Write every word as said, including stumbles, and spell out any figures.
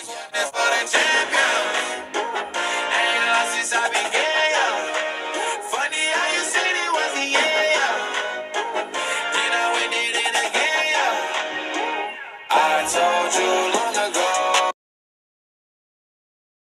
That's for the champion. Ain't lost since I began, yeah. Funny how you said it was the end, yeah. Then I went did it again, yeah. I told you